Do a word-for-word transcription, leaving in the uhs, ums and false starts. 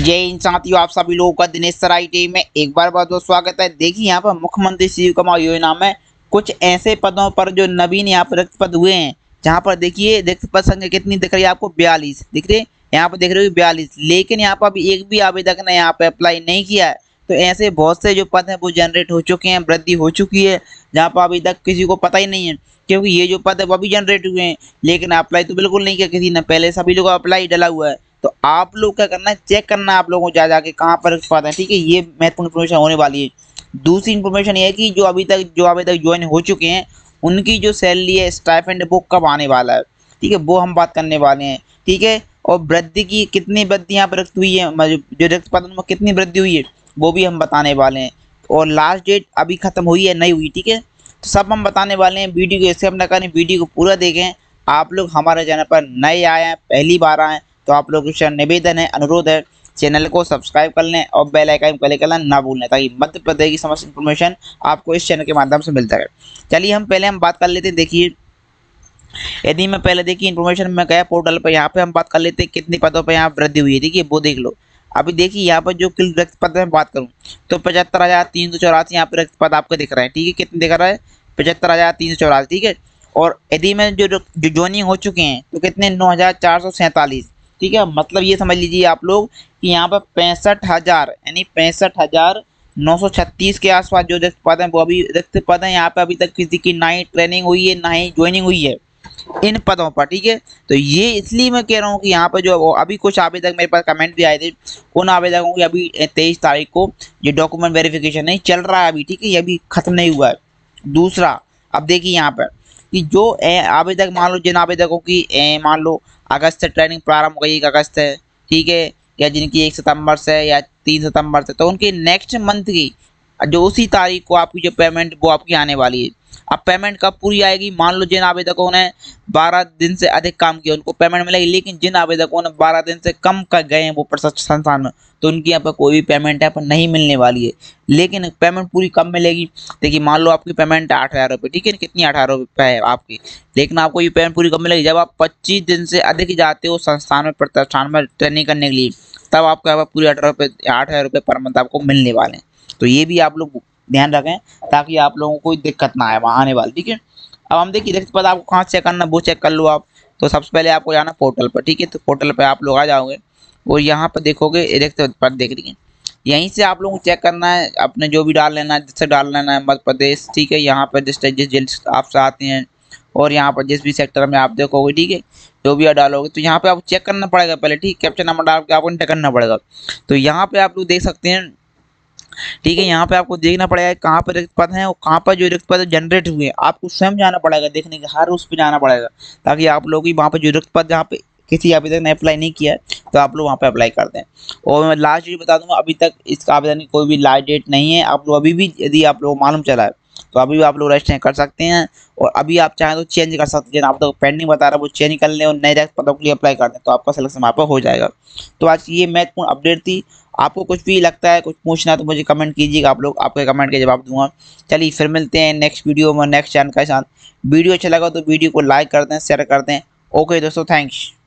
जय हिंद साथियों, आप सभी लोगों का दिनेश सर आई टी में एक बार बहुत बहुत स्वागत है। देखिए यहाँ पर मुख्यमंत्री शिवकुमार योजना में कुछ ऐसे पदों पर जो नवीन यहाँ पर रिक्त पद हुए हैं, जहाँ पर देखिए रिक्त पद संख्या कितनी दिख रही है आपको, बयालीस दिख रही है। यहाँ पर देख रहे हो बयालीस, लेकिन यहाँ पर अभी एक भी आवेदक ने यहाँ पे अप्लाई नहीं किया है। तो ऐसे बहुत से जो पद हैं वो जनरेट हो चुके हैं, वृद्धि हो चुकी है, जहाँ पर अभी तक किसी को पता ही नहीं है, क्योंकि ये जो पद है वो भी जनरेट हुए हैं, लेकिन अप्लाई तो बिल्कुल नहीं किया किसी ने। पहले सभी लोग अप्लाई डला हुआ है। तो आप लोग क्या करना है, चेक करना है आप लोगों को जा जाके कहाँ पर पद है, ठीक है। ये महत्वपूर्ण इन्फॉर्मेशन होने वाली है। दूसरी इन्फॉर्मेशन ये है कि जो अभी तक जो अभी तक ज्वाइन हो चुके हैं, उनकी जो सैलरी है, स्टाइपेंड, वो कब आने वाला है, ठीक है, वो हम बात करने वाले हैं, ठीक है। और वृद्धि की कितनी वृद्धि यहाँ पर रिक्त हुई है, जो रिक्त पद में कितनी वृद्धि हुई है वो भी हम बताने वाले हैं। और लास्ट डेट अभी खत्म हुई है नहीं हुई, ठीक है, तो सब हम बताने वाले हैं। वीडियो को स्किप न करें, वीडियो को पूरा देखें। आप लोग हमारे चैनल पर नए आए हैं, पहली बार आए हैं, तो आप लोगों से निवेदन है, अनुरोध है, चैनल को सब्सक्राइब कर लें और बेल आइकन क्लिक करना ना भूलें, ताकि मध्य प्रदेश की समस्त इन्फॉर्मेशन आपको इस चैनल के माध्यम से मिलता है। चलिए हम पहले हम बात कर लेते हैं। देखिए, यदि मैं पहले देखिए इन्फॉर्मेशन में गया पोर्टल पर, यहाँ पे हम बात कर लेते हैं कितने पदों पर यहाँ वृद्धि हुई है, देखिए वो देख लो। अभी देखिए यहाँ पर जो कुल रिक्त पद में बात करूँ तो पचहत्तर हजार तीन सौ चौरासी यहाँ पर रिक्त पद आपको दिख रहे हैं, ठीक है। कितने दिख रहा है? पचहत्तर हजार तीन सौ चौरासी, ठीक है। और यदि में जो जो ज्वाइनिंग हो चुके हैं तो कितने, नौ हजार चार सौ सैंतालीस, ठीक है। मतलब ये समझ लीजिए आप लोग कि यहाँ पर पैंसठ हजार यानी पैंसठ हजार नौ सौ छत्तीस के आसपास जो रिक्त पद हैं वो अभी रिक्त पद हैं। यहाँ पे अभी तक किसी की ना ही ट्रेनिंग हुई है ना ही ज्वाइनिंग हुई है इन पदों पर, ठीक है। तो ये इसलिए मैं कह रहा हूँ कि यहाँ पर जो अभी कुछ आवेदक मेरे पास कमेंट भी आए थे, उन आवेदकों की अभी तेईस तारीख को जो डॉक्यूमेंट वेरिफिकेशन नहीं चल रहा है अभी, ठीक है, ये अभी खत्म नहीं हुआ है। दूसरा, अब देखिए यहाँ पर कि जो आवेदक, मान लो जिन आवेदकों की मान लो अगस्त से ट्रेनिंग प्रारंभ हो गई, एक अगस्त है, ठीक है, या जिनकी एक सितंबर से या तीन सितंबर से, तो उनकी नेक्स्ट मंथ की जो उसी तारीख को आपकी जो पेमेंट वो आपकी आने वाली है। अब पेमेंट कब पूरी आएगी? मान लो जिन आवेदकों ने बारह दिन से अधिक काम किया उनको पेमेंट मिलेगी, लेकिन जिन आवेदकों ने बारह दिन से कम कर गए हैं वो प्रशिक्षण संस्थान में, तो उनकी यहाँ पर कोई भी पेमेंट यहाँ पर नहीं मिलने वाली है। लेकिन पेमेंट पूरी कब मिलेगी? देखिए, मान लो आपकी पेमेंट आठ हज़ार रुपये, ठीक है, कितनी आठ हज़ार रुपये है आपकी, लेकिन आपको ये पेमेंट पूरी कब मिलेगी? जब आप पच्चीस दिन से अधिक जाते हो संस्थान में, प्रतिष्ठान में ट्रेनिंग करने के लिए, तब आपको यहाँ पर पूरी आठ रुपये आठ हज़ार रुपये पर मंथ आपको मिलने वाले हैं। तो ये भी आप लोग ध्यान रखें ताकि आप लोगों को कोई दिक्कत ना आए वहाँ आने वाली, ठीक है। अब हम देखिए रिक्त पद आपको कहाँ चेक करना, वो चेक कर लो आप। तो सबसे पहले आपको जाना पोर्टल पर, ठीक है। तो पोर्टल पर आप लोग आ जाओगे और यहाँ पर देखोगे रिक्त पद देख रही है, यहीं से आप लोगों को चेक करना है, अपने जो भी डाल लेना है, जिससे डाल लेना है मध्य प्रदेश, ठीक है। यहाँ पर जिस जिस जिस आपसे आते हैं और यहाँ पर जिस भी सेक्टर में आप देखोगे, ठीक है, जो भी आप डालोगे तो यहाँ पे आपको चेक करना पड़ेगा पहले, ठीक, कैप्चर नंबर डाल के आपको एंटर करना पड़ेगा। तो यहाँ पे आप लोग देख सकते हैं, ठीक है, यहाँ पे आपको देखना पड़ेगा कहाँ पर रिक्त पद हैं और कहाँ पर जो रिक्त पद जनरेट हुए हैं, आपको स्वयं जाना पड़ेगा, देखने के हर उस पर जाना पड़ेगा, ताकि आप लोग वहाँ पर जो रिक्त पद जहाँ पे किसी आवेदक ने अप्लाई नहीं किया तो आप लोग वहाँ पे अप्लाई कर दें। और मैं लास्ट डेट बता दूंगा, अभी तक इसका आवेदन की कोई भी लास्ट डेट नहीं है। आप लोग अभी भी, यदि आप लोग मालूम चला है तो अभी भी आप लोग रजिस्ट्रेशन कर सकते हैं, और अभी आप चाहें तो चेंज कर सकते हैं। आप तो पेंडिंग बता रहा है वो चेंज कर लें और नए रिक्त पदों के लिए अप्लाई कर दें, तो आपका सिलेक्शन वहाँ पर हो जाएगा। तो आज की ये महत्वपूर्ण अपडेट थी। आपको कुछ भी लगता है, कुछ पूछना है तो मुझे कमेंट कीजिएगा, आप लोग आपके कमेंट के जवाब दूंगा। चलिए फिर मिलते हैं नेक्स्ट वीडियो में नेक्स्ट चैनल के साथ। वीडियो अच्छा लगा तो वीडियो को लाइक कर दें, शेयर कर दें। ओके दोस्तों, थैंक्स।